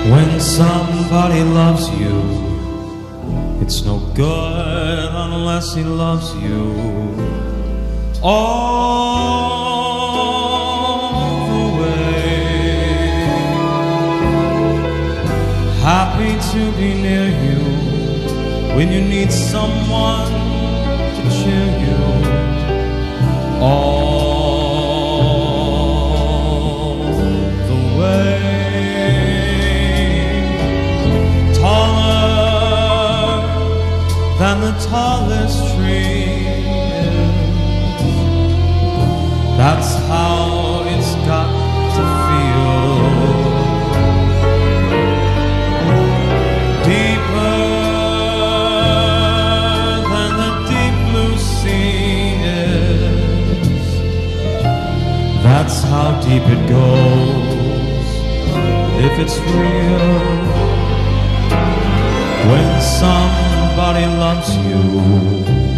When somebody loves you, it's no good unless he loves you all the way. Happy to be near you when you need someone to cheer you all the way. Than the tallest tree is. That's how it's got to feel. Deeper than the deep blue sea is. That's how deep it goes if it's real. When somebody loves you,